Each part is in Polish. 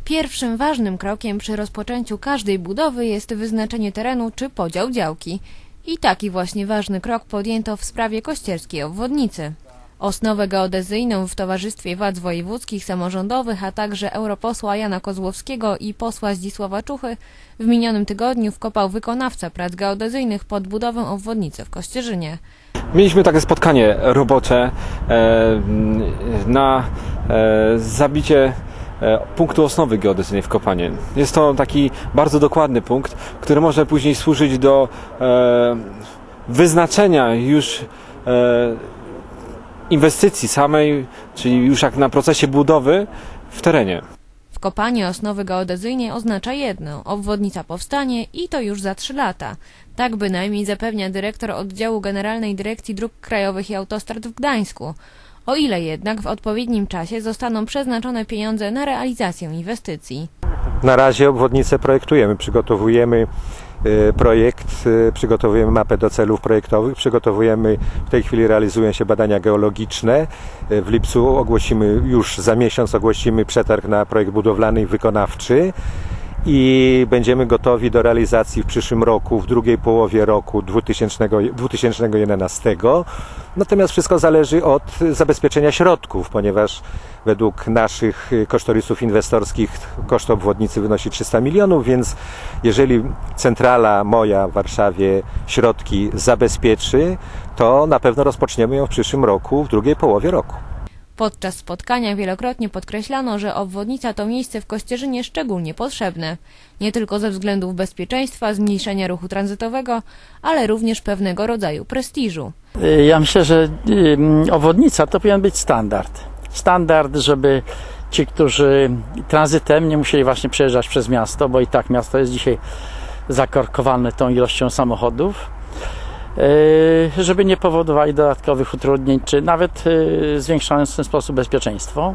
Pierwszym ważnym krokiem przy rozpoczęciu każdej budowy jest wyznaczenie terenu czy podział działki. I taki właśnie ważny krok podjęto w sprawie kościerskiej obwodnicy. Osnowę geodezyjną w towarzystwie władz wojewódzkich, samorządowych, a także europosła Jana Kozłowskiego i posła Zdzisława Czuchy w minionym tygodniu wkopał wykonawca prac geodezyjnych pod budowę obwodnicy w Kościerzynie. Mieliśmy takie spotkanie robocze na zabicie punktu osnowy geodezyjnej w Kopanie. Jest to taki bardzo dokładny punkt, który może później służyć do wyznaczenia już inwestycji samej, czyli już jak na procesie budowy w terenie. Wkopanie osnowy geodezyjnej oznacza jedno: obwodnica powstanie i to już za 3 lata. Tak bynajmniej zapewnia dyrektor oddziału Generalnej Dyrekcji Dróg Krajowych i Autostrad w Gdańsku. O ile jednak w odpowiednim czasie zostaną przeznaczone pieniądze na realizację inwestycji. Na razie obwodnicę projektujemy, przygotowujemy projekt, przygotowujemy mapę do celów projektowych, w tej chwili realizują się badania geologiczne. W lipcu już za miesiąc ogłosimy przetarg na projekt budowlany i wykonawczy i będziemy gotowi do realizacji w przyszłym roku, w drugiej połowie roku 2011. Natomiast wszystko zależy od zabezpieczenia środków, ponieważ według naszych kosztorysów inwestorskich koszt obwodnicy wynosi 300 milionów, więc jeżeli centrala moja w Warszawie środki zabezpieczy, to na pewno rozpoczniemy ją w przyszłym roku, w drugiej połowie roku. Podczas spotkania wielokrotnie podkreślano, że obwodnica to miejsce w Kościerzynie szczególnie potrzebne. Nie tylko ze względów bezpieczeństwa, zmniejszenia ruchu tranzytowego, ale również pewnego rodzaju prestiżu. Ja myślę, że obwodnica to powinien być standard. Standard, żeby ci, którzy tranzytem nie musieli właśnie przejeżdżać przez miasto, bo i tak miasto jest dzisiaj zakorkowane tą ilością samochodów, żeby nie powodowali dodatkowych utrudnień, czy nawet zwiększając w ten sposób bezpieczeństwo.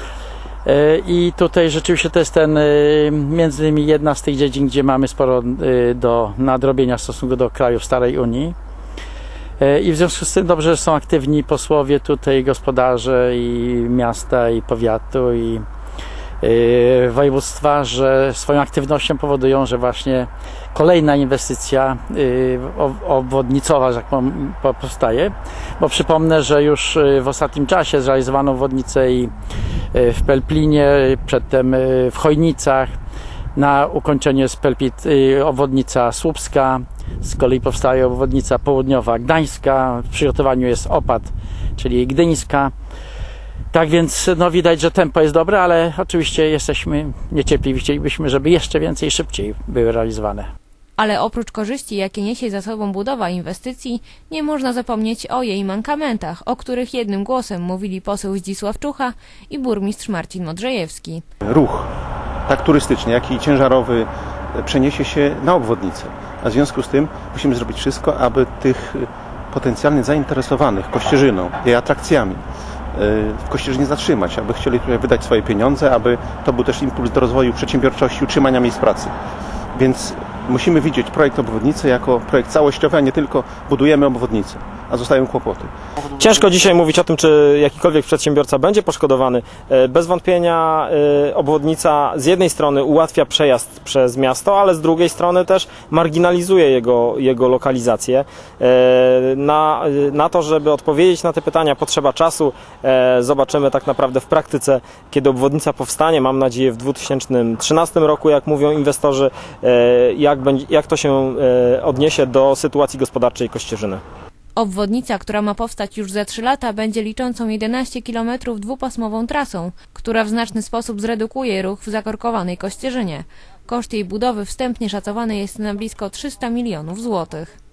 I tutaj rzeczywiście to jest między innymi jedna z tych dziedzin, gdzie mamy sporo do nadrobienia w stosunku do krajów starej Unii. I w związku z tym dobrze, że są aktywni posłowie tutaj, gospodarze i miasta, i powiatu, i województwa, że swoją aktywnością powodują, że właśnie kolejna inwestycja obwodnicowa, że tak powstaje, bo przypomnę, że już w ostatnim czasie zrealizowano obwodnicę i w Pelplinie, przedtem w Chojnicach, na ukończeniu jest obwodnica Słupska, z kolei powstaje obwodnica południowa Gdańska, w przygotowaniu jest Opad, czyli Gdyńska. Tak więc widać, że tempo jest dobre, ale oczywiście jesteśmy niecierpliwi, chcielibyśmy, żeby jeszcze więcej i szybciej były realizowane. Ale oprócz korzyści, jakie niesie za sobą budowa inwestycji, nie można zapomnieć o jej mankamentach, o których jednym głosem mówili poseł Zdzisław Czucha i burmistrz Marcin Modrzejewski. Ruch, tak turystyczny, jak i ciężarowy, przeniesie się na obwodnicę, a w związku z tym musimy zrobić wszystko, aby tych potencjalnie zainteresowanych Kościerzyną, jej atrakcjami w Kościerzynie zatrzymać, aby chcieli tutaj wydać swoje pieniądze, aby to był też impuls do rozwoju przedsiębiorczości, utrzymania miejsc pracy. Więc musimy widzieć projekt obwodnicy jako projekt całościowy, a nie tylko budujemy obwodnicę, a zostają kłopoty. Ciężko dzisiaj mówić o tym, czy jakikolwiek przedsiębiorca będzie poszkodowany. Bez wątpienia obwodnica z jednej strony ułatwia przejazd przez miasto, ale z drugiej strony też marginalizuje jego lokalizację. Na to, żeby odpowiedzieć na te pytania, potrzeba czasu. Zobaczymy tak naprawdę w praktyce, kiedy obwodnica powstanie, mam nadzieję w 2013 roku, jak mówią inwestorzy, jak to się odniesie do sytuacji gospodarczej Kościerzyny. Obwodnica, która ma powstać już za 3 lata, będzie liczącą 11 km dwupasmową trasą, która w znaczny sposób zredukuje ruch w zakorkowanej Kościerzynie. Koszt jej budowy wstępnie szacowany jest na blisko 300 milionów złotych.